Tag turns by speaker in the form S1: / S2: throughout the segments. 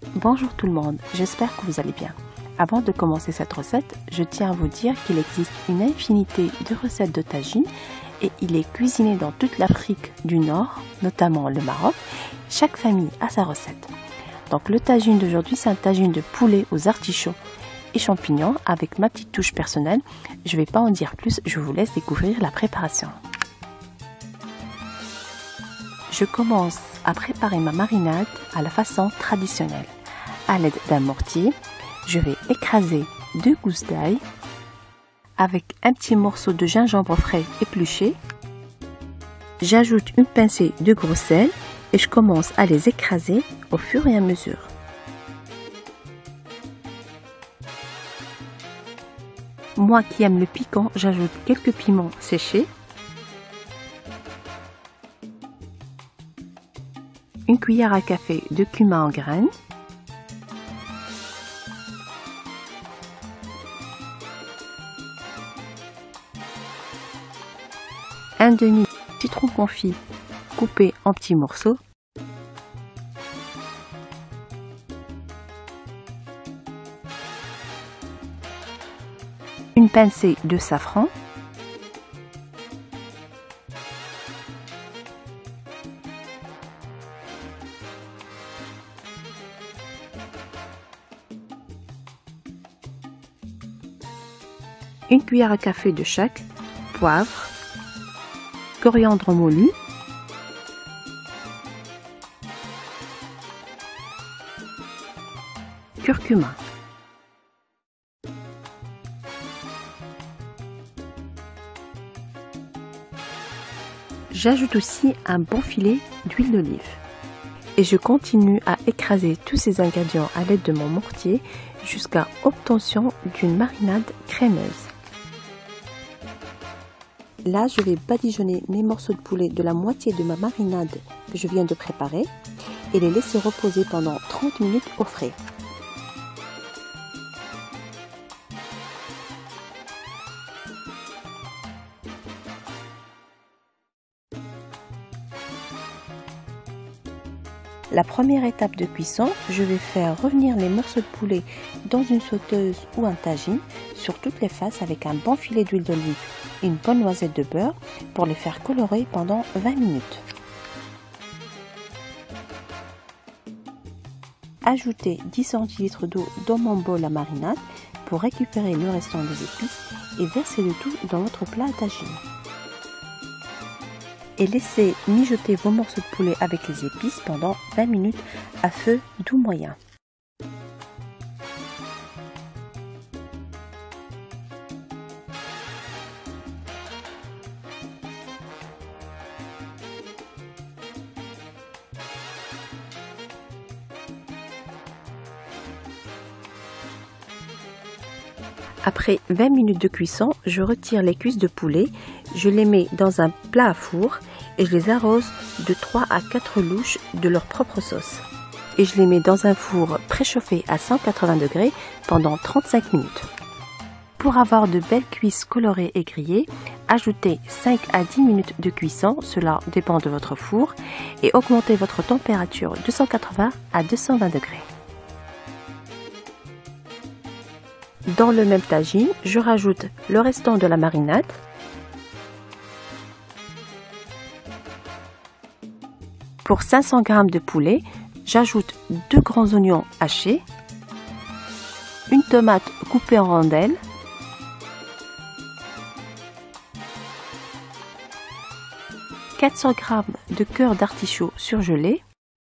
S1: Bonjour tout le monde, j'espère que vous allez bien. Avant de commencer cette recette, je tiens à vous dire qu'il existe une infinité de recettes de tagine et il est cuisiné dans toute l'Afrique du Nord, notamment le Maroc. Chaque famille a sa recette. Donc le tagine d'aujourd'hui, c'est un tagine de poulet aux artichauts et champignons avec ma petite touche personnelle. Je ne vais pas en dire plus, je vous laisse découvrir la préparation. Je commence à préparer ma marinade à la façon traditionnelle. À l'aide d'un mortier, je vais écraser 2 gousses d'ail avec un petit morceau de gingembre frais épluché. J'ajoute une pincée de gros sel et je commence à les écraser au fur et à mesure. Moi qui aime le piquant, j'ajoute quelques piments séchés, une cuillère à café de cumin en graines, un demi citron confit coupé en petits morceaux, une pincée de safran, une cuillère à café de chaque poivre, coriandre moulu, curcuma. J'ajoute aussi un bon filet d'huile d'olive et je continue à écraser tous ces ingrédients à l'aide de mon mortier jusqu'à obtention d'une marinade crémeuse. Là, je vais badigeonner mes morceaux de poulet de la moitié de ma marinade que je viens de préparer et les laisser reposer pendant 30 minutes au frais. La première étape de cuisson, je vais faire revenir les morceaux de poulet dans une sauteuse ou un tagine sur toutes les faces avec un bon filet d'huile d'olive et une bonne noisette de beurre pour les faire colorer pendant 20 minutes. Ajoutez 10 centilitres d'eau dans mon bol à marinade pour récupérer le restant des épices et versez le tout dans votre plat à tagine. Et laissez mijoter vos morceaux de poulet avec les épices pendant 20 minutes à feu doux moyen. Après 20 minutes de cuisson, je retire les cuisses de poulet, je les mets dans un plat à four et je les arrose de 3 à 4 louches de leur propre sauce. Et je les mets dans un four préchauffé à 180 degrés pendant 35 minutes. Pour avoir de belles cuisses colorées et grillées, ajoutez 5 à 10 minutes de cuisson, cela dépend de votre four, et augmentez votre température de 180 à 220 degrés. Dans le même tagine, je rajoute le restant de la marinade, pour 500 g de poulet, j'ajoute 2 grands oignons hachés, une tomate coupée en rondelles, « 400 g de cœur d'artichaut surgelé,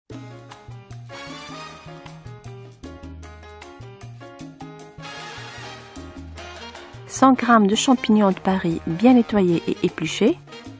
S1: « 100 g de champignons de Paris bien nettoyés et épluchés,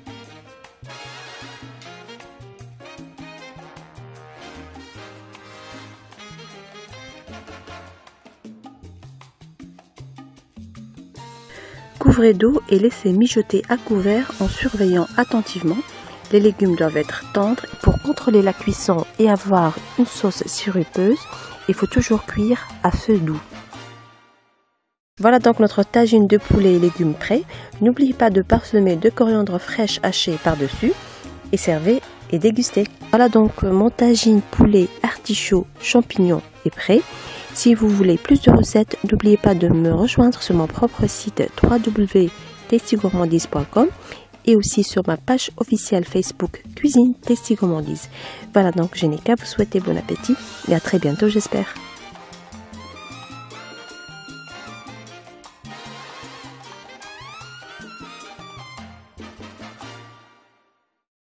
S1: couvrez d'eau et laissez mijoter à couvert en surveillant attentivement. Les légumes doivent être tendres. Pour contrôler la cuisson et avoir une sauce sirupeuse, il faut toujours cuire à feu doux. Voilà donc notre tagine de poulet et légumes prêts. N'oubliez pas de parsemer de coriandre fraîche hachée par-dessus et servez et déguster. Voilà donc mon tagine poulet artichaut champignons est prêt. Si vous voulez plus de recettes, n'oubliez pas de me rejoindre sur mon propre site www.tastygourmandise.com et aussi sur ma page officielle Facebook Cuisine Tasty Gourmandise. Voilà donc, je n'ai qu'à vous souhaiter bon appétit et à très bientôt j'espère.